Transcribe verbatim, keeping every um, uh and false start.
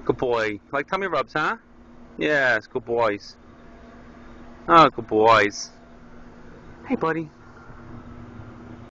Good boy. Like tummy rubs, huh? Yes, good boys. Oh, good boys. Hey, buddy.